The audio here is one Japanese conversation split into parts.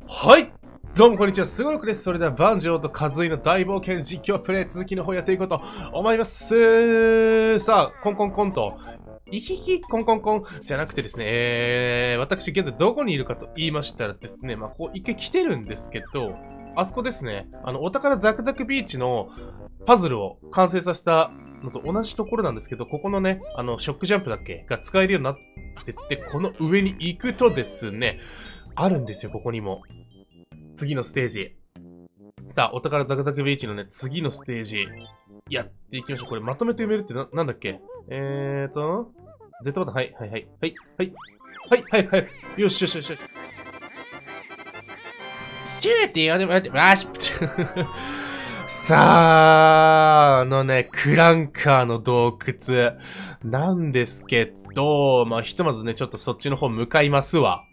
はい、どうもこんにちは、すごろくです。それでは、バンジョーとカズイの大冒険実況プレイ続きの方やっていこうと思います。さあ、コンコンコンと、イヒヒコンコンコンじゃなくてですね、私現在どこにいるかと言いましたらですね、こう一回来てるんですけど、あそこですね、お宝ザクザクビーチのパズルを完成させたのと同じところなんですけど、ここのね、ショックジャンプだっけが使えるようになってって、この上に行くとですね、あるんですよ、ここにも。次のステージ。さあ、お宝ザクザクビーチのね、次のステージ、やっていきましょう。これまとめて埋めるってなんだっけZ ボタン、はい、はい、はい、はい、はい、はい、はい、はい、よしよしよし。チューって言われてもらって、わしさあ、クランカーの洞窟、なんですけど、ひとまずね、ちょっとそっちの方向かいますわ。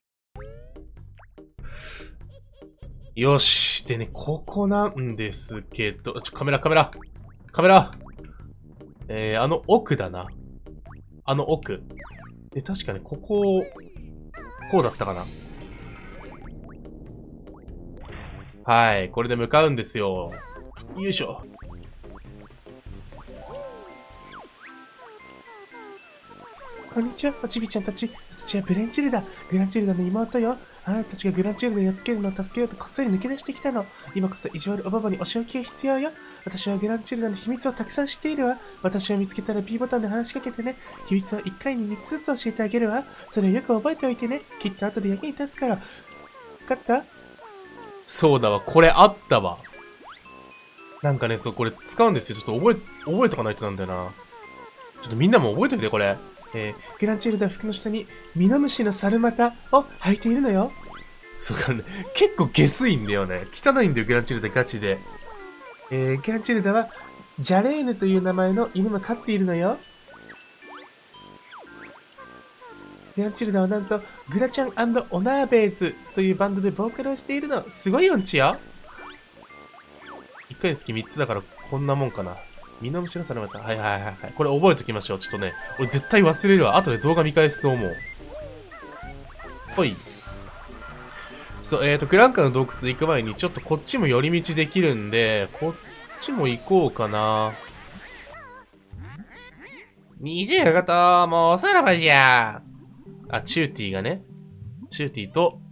よし。でね、ここなんですけど、カメラ。あの奥だな。あの奥。で、確かね、ここうだったかな。はい、これで向かうんですよ。よいしょ。こんにちは、おちびちゃんたち。私はブレンチルダ。グランチルダの妹よ。あなたたちがグランチルダをやっつけるのを助けようとこっそり抜け出してきたの。今こそ意地悪おばばにお仕置きが必要よ。私はグランチルダの秘密をたくさん知っているわ。私を見つけたら B ボタンで話しかけてね。秘密は1回に3つずつ教えてあげるわ。それをよく覚えておいてね。きっと後で役に立つから。わかった？そうだわ、これあったわ。なんかね、そう、これ使うんですよ。ちょっと覚えとかないとなんだよな。ちょっとみんなも覚えておいて、これ。グランチェルダ服の下にミノムシの猿股を履いているのよ。そうかね。結構下水んだよね。汚いんだよ、グランチェルダガチで。グランチェルダはジャレーヌという名前の犬も飼っているのよ。グランチェルダはなんとグラちゃん&オナーベーズというバンドでボーカルをしているの。すごい音痴よ。1回につき3つだからこんなもんかな。ミノムシの猿股。はい。これ覚えときましょう。ちょっとね。俺絶対忘れるわ。後で動画見返すと思う。ほい。そう、クランカーの洞窟行く前に、ちょっとこっちも寄り道できるんで、こっちも行こうかな。25もうさらばじゃ。あ、チューティーがね。チューティーと、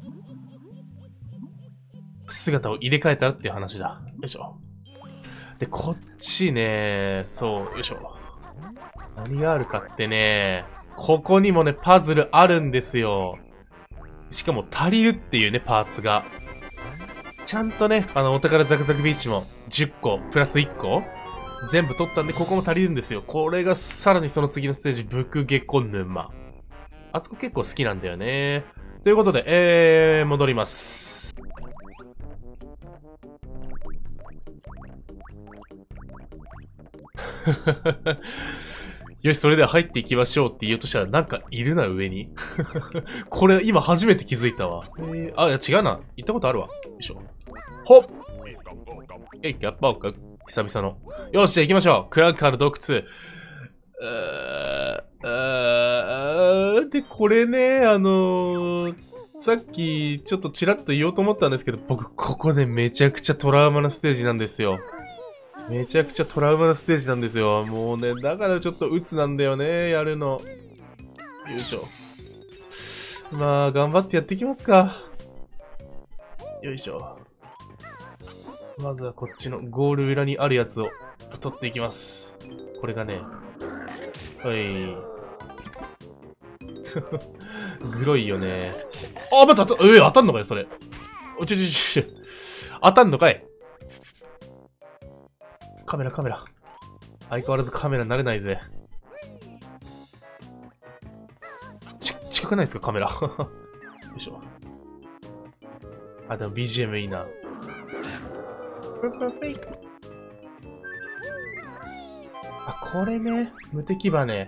姿を入れ替えたらっていう話だ。よいしょ。で、こっちね、そう、よいしょ。何があるかってね、ここにもね、パズルあるんですよ。しかも足りるっていうね、パーツが。ちゃんとね、お宝ザクザクビーチも10個、プラス1個全部取ったんで、ここも足りるんですよ。これがさらにその次のステージ、ブクゲコ沼。あそこ結構好きなんだよね。ということで、戻ります。よし、それでは入っていきましょうって言おうとしたら、なんかいるな、上に。これ、今初めて気づいたわ。あ、いや、違うな。行ったことあるわ。よいしょ。ほっえい、やっぱおか、久々の。よし、じゃあ行きましょう。クランカーの洞窟。で、これね、さっき、ちょっとチラッと言おうと思ったんですけど、僕、ここね、めちゃくちゃトラウマなステージなんですよ。めちゃくちゃトラウマなステージなんですよ。もうね、だからちょっと鬱なんだよね、やるの。よいしょ。まあ、頑張ってやっていきますか。よいしょ。まずはこっちのゴール裏にあるやつを取っていきます。これがね。はい。グロいよね。あ、待って、当たんのかよ、それ。当たんのかい。カメラ。相変わらずカメラ慣れないぜ。近くないですか、カメラ。よいしょ。あ、でも BGM いいな。あ、これね。無敵羽。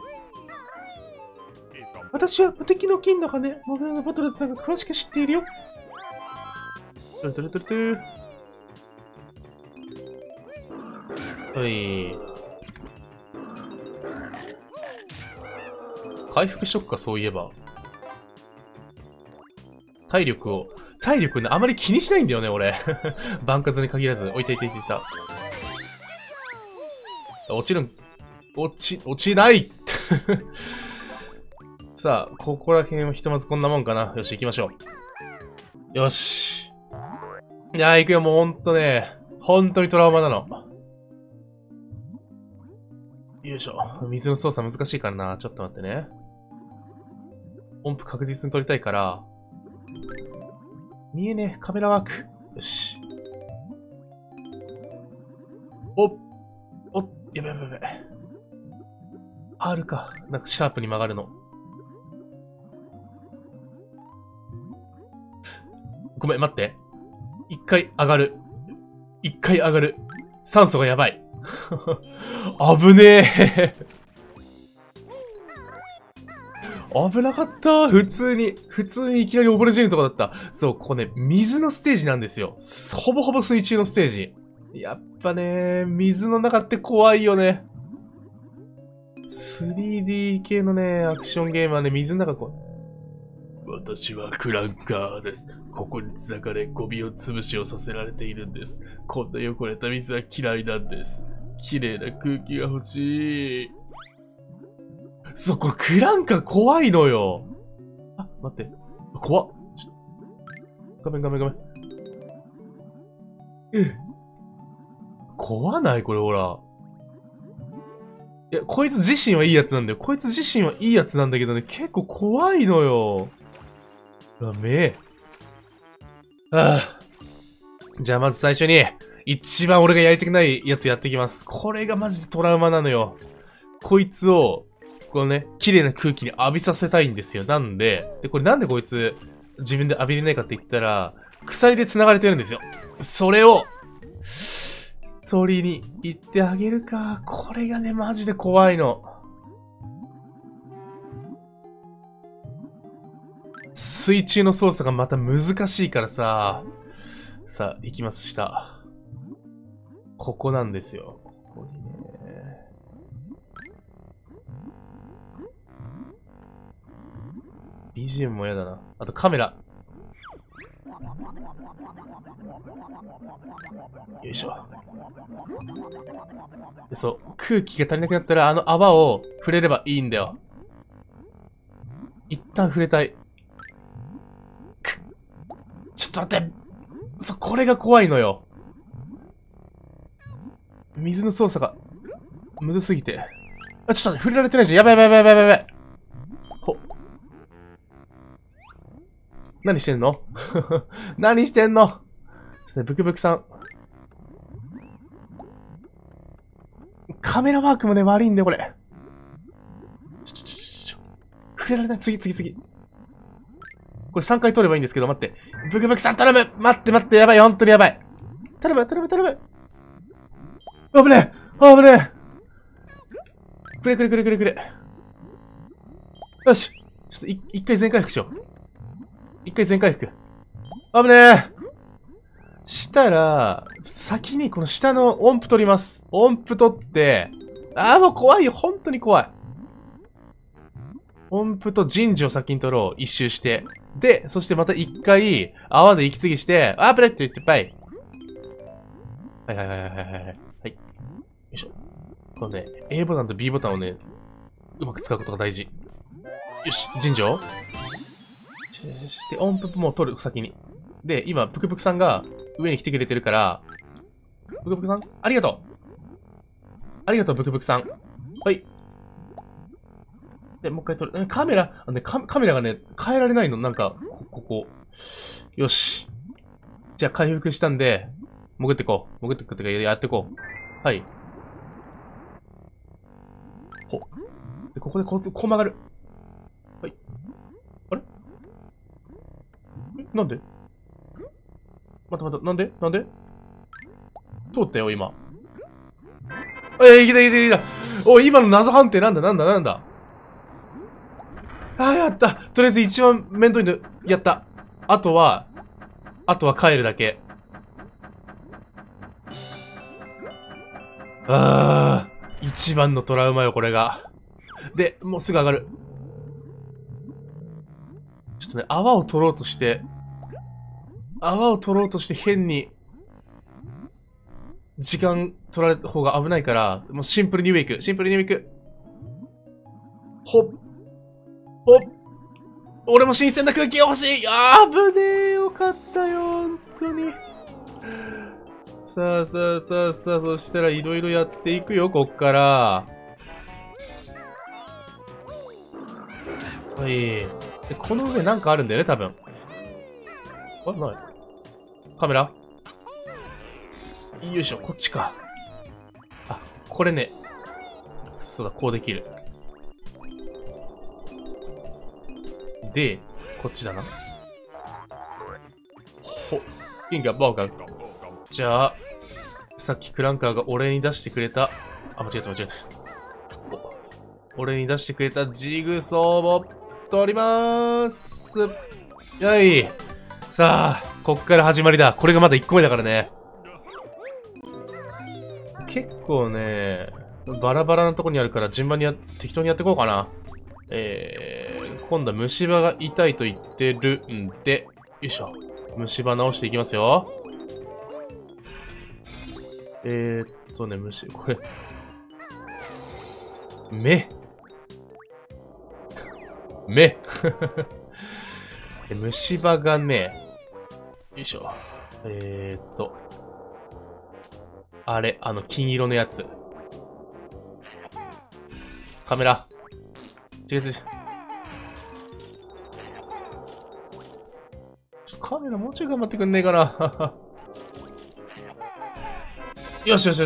私は無敵の金の羽、モグラのバトルさんが詳しく知っているよ。トゥルトゥルトゥルトゥはい。回復しとくか、そういえば。 体力ね、あまり気にしないんだよね、俺。バンカズに限らず。おいたいたいたいた。落ちないさあ、ここら辺はひとまずこんなもんかな。よし、行きましょう。よし。いやー、行くよ、もうほんとね。ほんとにトラウマなの。よいしょ。水の操作難しいからな。ちょっと待ってね。音符確実に取りたいから。見えねえ、カメラワーク。よし。やべやべやべ。R か。なんかシャープに曲がるの。ごめん、待って。一回上がる。酸素がやばい。危ねえ。危なかった。普通にいきなり溺れ死ぬとこだった。そう、ここね、水のステージなんですよ。ほぼほぼ水中のステージ。やっぱね、水の中って怖いよね。3D 系のね、アクションゲームはね、水の中怖い。私はクランカーです。ここに繋がれ、ゴミを潰しをさせられているんです。こんな汚れた水は嫌いなんです。綺麗な空気が欲しい。そう、これクランカー怖いのよ。あ、待って。怖っ。ごめん。怖ないこれほら。いや、こいつ自身はいいやつなんだよ。こいつ自身はいいやつなんだけどね、結構怖いのよ。じゃあまず最初に、一番俺がやりたくないやつやっていきます。これがマジでトラウマなのよ。こいつを、このね、綺麗な空気に浴びさせたいんですよ。なんで、これなんでこいつ、自分で浴びれないかって言ったら、鎖で繋がれてるんですよ。それを、取りに行ってあげるか。これがね、マジで怖いの。水中の操作がまた難しいからさ。さあ、行きます、下。ここなんですよ。ここにね。BGM も嫌だな。あとカメラ。よいしょ。で、そう。空気が足りなくなったら、あの泡を触れればいいんだよ。一旦触れたい。ちょっと待って。これが怖いのよ。水の操作が、むずすぎて。あ、ちょっと待って、触れられてないじゃん。やばい。何してんの何してんのブクブクさん。カメラワークもね、悪いんだよ、これ。触れられない。次。これ3回取ればいいんですけど、待って。ブクブクさん頼む待って、やばい、ほんとにやばい。頼む。危ねえ。くれ。よし。ちょっと一回全回復しよう。危ねえ。したら、先にこの下の音符取ります。音符取って、もう怖いよ。本当に怖い。音符と陣地を先に取ろう。一周して。で、そしてまた一回、泡で息継ぎして、ブレッと言ってぱい。はい。よいしょ。このね、A ボタンと B ボタンをね、うまく使うことが大事。よし、陣地を。で、音符も取る、先に。で、今、ぷくぷくさんが上に来てくれてるから、ぷくぷくさんありがとう、ぷくぷくさん。はい。で、もう一回撮る。カメラがね、変えられないの。なんか、ここ。よし。じゃあ回復したんで、潜ってこうってか、やってこう。はい。で、ここでこう曲がる。はい。あれなんで待って、なんで通ったよ、今。いた。おい、今の謎判定なんだやった。とりあえず一番面倒いの、やった。あとは帰るだけ。一番のトラウマよ、これが。で、もうすぐ上がる。ちょっとね、泡を取ろうとして、 泡を取ろうとして変に、時間取られた方が危ないから、もうシンプルに上行く。シンプルに上行く。ほっ。ほっ。俺も新鮮な空気が欲しい。危ねえ。よかったよ。本当に。さあさあさあさあ、そしたらいろいろやっていくよ、こっから。はい。で、この上なんかあるんだよね、多分。あれ、ない。カメラよいしょ、こっちか。あ、これね。そうだ、こうできる。で、こっちだな。ほ、元気がバーガー。じゃあ、さっきクランカーが俺に出してくれた、あ、間違えた間違えた。俺に出してくれたジグソーを取りまーす。やい。さあ、こっから始まりだ。これがまだ1個目だからね。結構ね、バラバラなとこにあるから順番に適当にやっていこうかな。今度は虫歯が痛いと言ってるんで、よいしょ。虫歯直していきますよ。これ。目虫歯がね、よいしょ。あれ、金色のやつ。カメラ。違う。カメラもうちょい頑張ってくんねえかな。よし。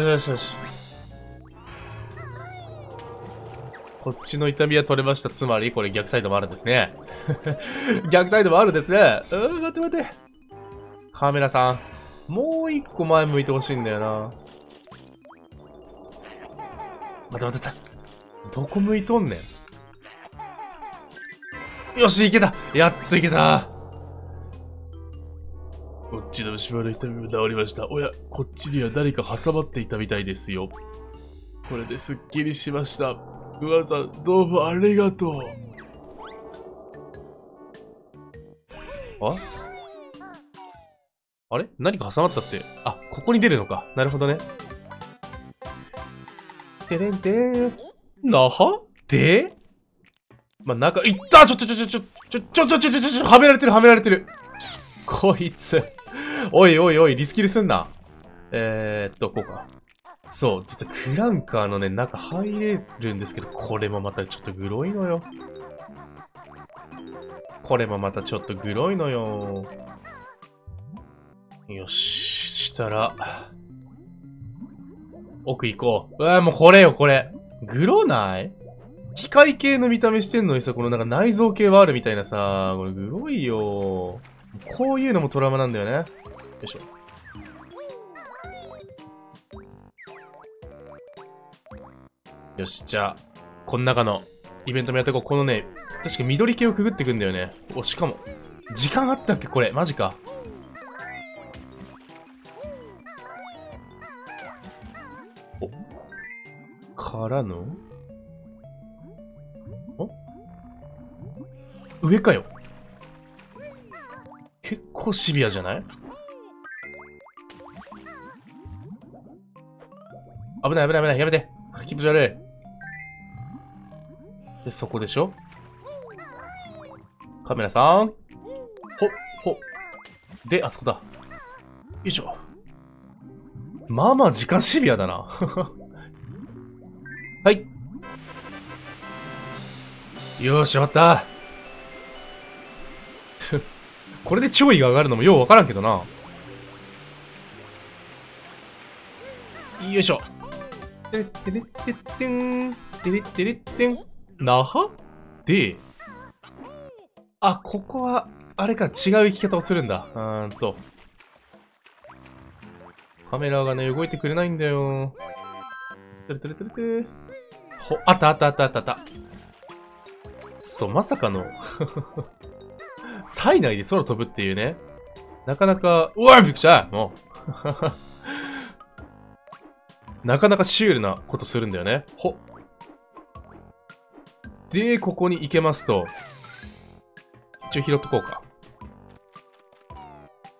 こっちの痛みは取れました。つまり、これ逆サイドもあるんですね。逆サイドもあるんですね。待って。カメラさん。もう一個前向いてほしいんだよな。待って。どこ向いとんねん。よし、いけた。やっといけた。こっちの虫歯の痛みも治りました。おや、こっちには誰か挟まっていたみたいですよ。これですっきりしました。うわさん、どうもありがとう。あれ何か挟まったって。あ、ここに出るのか。なるほどね。てれんてれん。なはでまあ、いったはめられてる。こいつ。おい、リスキルすんな。こうか。そう、実はクランカーのね、中入れるんですけど、これもまたちょっとグロいのよ。よし、したら、奥行こう。うわ、もうこれよ、これ。グロない機械系の見た目してんのにさ、このなんか内臓系はあるみたいなさ、これグロいよ。こういうのもトラウマなんだよね。よいしょ。よし、じゃあ、この中のイベントもやっていこう。このね、確か緑系をくぐってくんだよね。お、しかも、時間あったっけこれ。マジか。お。からの上かよ。結構シビアじゃない？危ない、やめて。気持ち悪い。で、そこでしょ？カメラさん。ほ。で、あそこだ。よいしょ。まあまあ時間シビアだな。はい。よーし、終わった。これで潮位が上がるのもようわからんけどな。よいしょ。てれってれってってん。てれってれってん。那覇で、あ、ここは、あれか、違う生き方をするんだ。カメラがね、動いてくれないんだよ。てれてれてれて。あった。そう、まさかの。体内で空飛ぶっていうね。なかなか、うわびっくりしたもう。なかなかシュールなことするんだよね。で、ここに行けますと、一応拾っとこうか。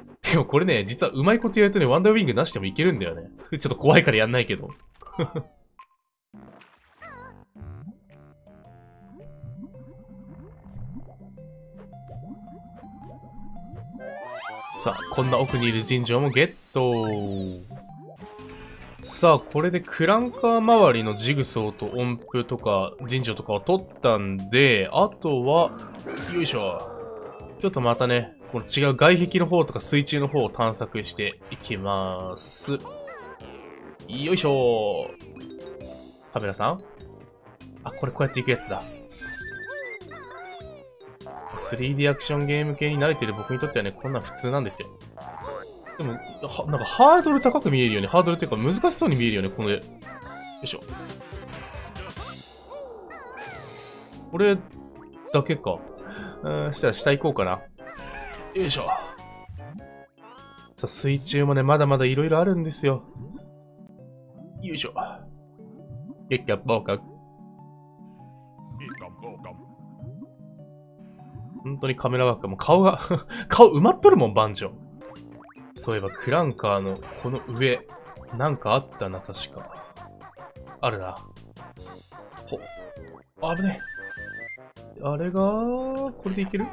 でもこれね、実はうまいことやるとね、ワンダーウィングなしでもいけるんだよね。ちょっと怖いからやんないけど。さあ、こんな奥にいる尋常もゲット。さあ、これでクランカー周りのジグソーと音符とか尋常とかを取ったんで、あとは、よいしょ。ちょっとまたね、この違う外壁の方とか水中の方を探索していきます。よいしょ。カメラさん？あ、これこうやっていくやつだ。3D アクションゲーム系に慣れてる僕にとってはね、こんなん普通なんですよ。でも、なんかハードル高く見えるよね。ハードルっていうか難しそうに見えるよね、この絵。よいしょ。これだけか。したら下行こうかな。よいしょ。さあ、水中もね、まだまだ色々あるんですよ。よいしょ。結果、ボーカ。本当にカメラワークがもう顔が顔埋まっとるもん、バンジョー。そういえば、クランカーのこの上、なんかあったな、確か。あるな。ほ。危ねえ。あれが、これでいける？い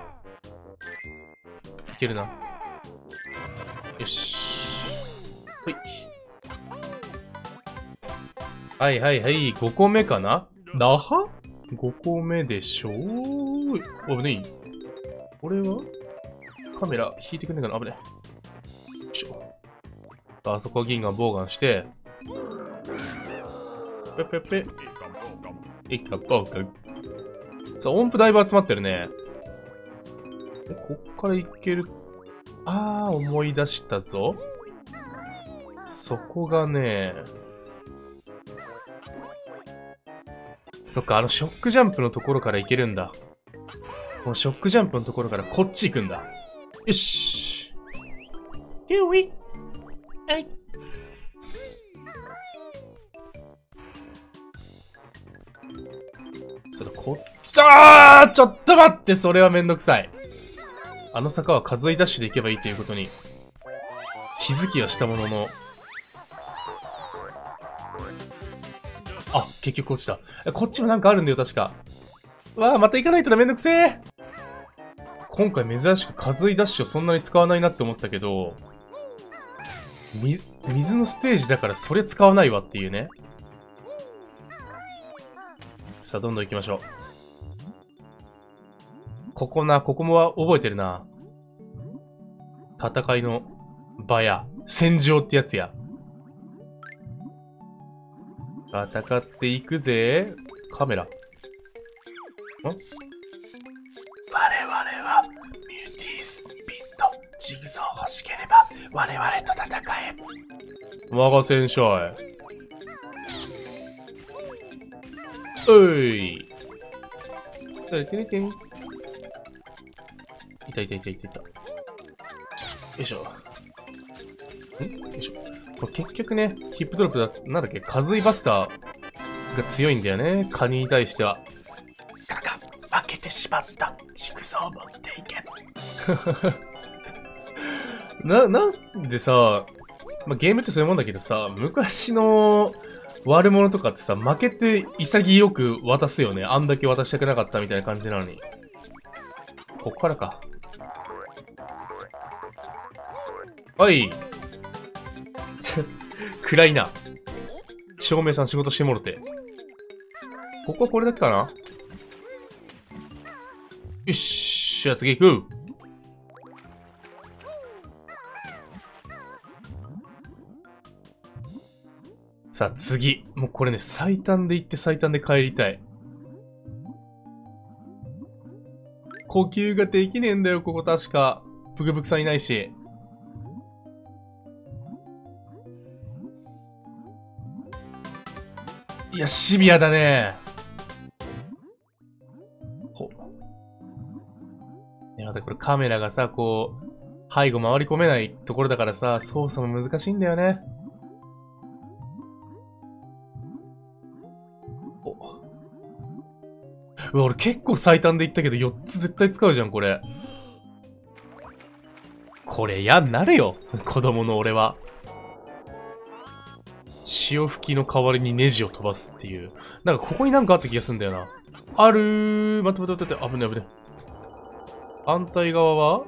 けるな。よし。ほい。はいはいはい、5個目かな？那覇？ 5 個目でしょー。危ねえ。これはカメラ引いてくんねえかな？危ねえ。よいしょ。あそこ銀河ボウガンして、ぺぺぺ。いかボウガン。さあ、音符だいぶ集まってるね。こっからいける。あー、思い出したぞ。そこがね、そっか、ショックジャンプのところからいけるんだ。このショックジャンプのところからこっち行くんだ。よし。Here we はい。それちょっと待って、それはめんどくさい。あの坂は数えダッシュで行けばいいということに気づきはしたものの。あ、結局落ちた。こっちもなんかあるんだよ、確か。わあ、また行かないとだ、めんどくせえ。今回珍しく数えダッシュをそんなに使わないなって思ったけど、水のステージだからそれ使わないわっていうね。さあ、どんどん行きましょう。ここもは覚えてるな。戦いの場や、戦場ってやつや。戦っていくぜ。カメラ。我々はミューティースピット。ジグソー欲しければ我々と戦え。我が戦車へ。おい。いた。よいしょ。よいしょ。これ結局ね、ヒップドロップだ、なんだっけ、カズイバスターが強いんだよね。カニに対しては。負けてしまった。ジグソー持っていけ。なんでさ、 まあ、ゲームってそういうもんだけどさ、昔の悪者とかってさ、負けて潔く渡すよね。あんだけ渡したくなかったみたいな感じなのに。こっからか。はい。暗いな。照明さん仕事してもろて。ここはこれだけかな？よし。じゃあ次行く。さあ次。もうこれね、最短で行って最短で帰りたい。呼吸ができねえんだよ、ここ確か。ブクブクさんいないし。いや、シビアだね。いや、だこれカメラがさ、こう、背後回り込めないところだからさ、操作も難しいんだよね。うわ、俺結構最短で言ったけど、4つ絶対使うじゃん、これ。これ嫌になるよ。子供の俺は。潮吹きの代わりにネジを飛ばすっていう。なんかここになんかあった気がするんだよな。あるー。待って待って待って。危ね危ね。反対側は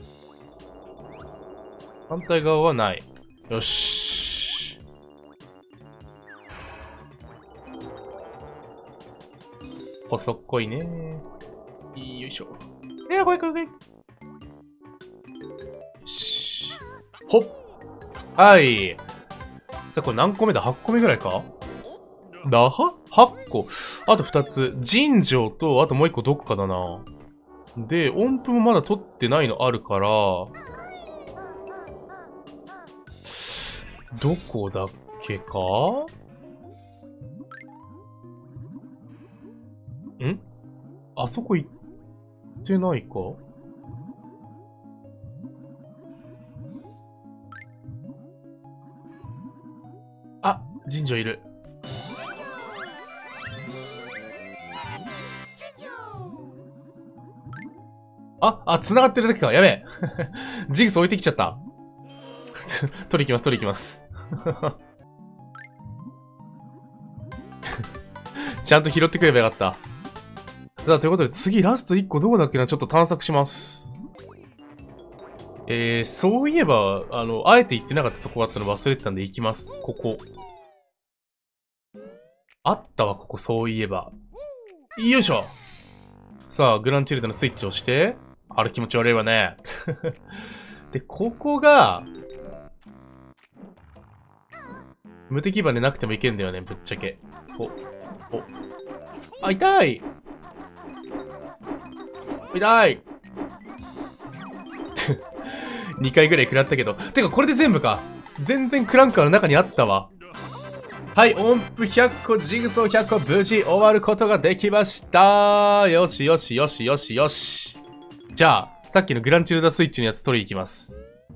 反対側はない。よし。細っこいね。よいしょ。怖い怖い怖い。よし。ほっ。はい。さあ、これ何個目だ ?8 個目ぐらいかだは ?8 個。あと2つ。尋常と、あともう1個どこかだな。で、音符もまだ取ってないのあるから、どこだっけかんあそこ行ってないかあ、尋常いる。繋がってるだけか。やべえ。ジグス置いてきちゃった。取り行きます、取り行きます。ちゃんと拾ってくればよかった。さあ、ということで次ラスト1個どこだっけなちょっと探索します。そういえば、あえて行ってなかったとこあったの忘れてたんで行きます。ここ。あったわ、ここ、そういえば。よいしょ。さあ、グランチルドのスイッチを押して。あれ気持ち悪いわね。で、ここが、無敵バネなくてもいけんだよね、ぶっちゃけ。あ、痛い痛い2回ぐらい食らったけど。てか、これで全部か。全然クランカーの中にあったわ。はい、音符100個、ジグソー100個、無事終わることができました。よしよしよしよしよし。じゃあ、さっきのグランチルダスイッチのやつ取りに行きます。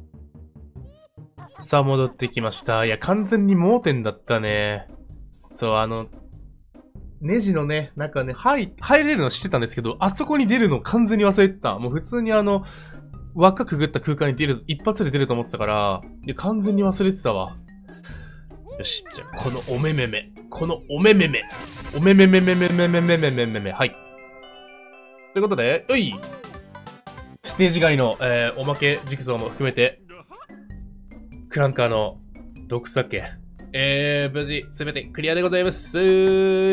さあ、戻ってきました。いや、完全に盲点だったね。そう、ネジのね、なんかね、入れるの知ってたんですけど、あそこに出るの完全に忘れてた。もう普通に輪っかくぐった空間に出る、一発で出ると思ってたから、いや、完全に忘れてたわ。よし、じゃあ、このおめめめ。このおめめめ。おめめめめめめめめめめめめ。はい。ということで、ステージ外の、おまけジグソーも含めて、クランカーの、どこだっけ無事、すべてクリアでございます。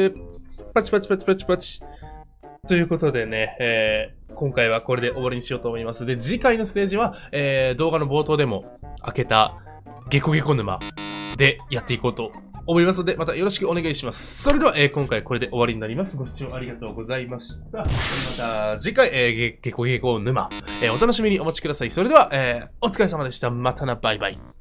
パチパチパチパチパチ。ということでね、今回はこれで終わりにしようと思います。で、次回のステージは、動画の冒頭でも開けた、ゲコゲコ沼でやっていこうと思いますので、またよろしくお願いします。それでは、今回これで終わりになります。ご視聴ありがとうございました。また次回、ゲコゲコ沼、お楽しみにお待ちください。それでは、お疲れ様でした。またな、バイバイ。